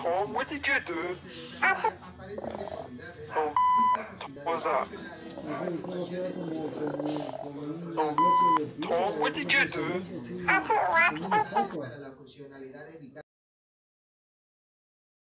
Tom, what did you do? Oh, what was that? Oh, Tom, what did you do?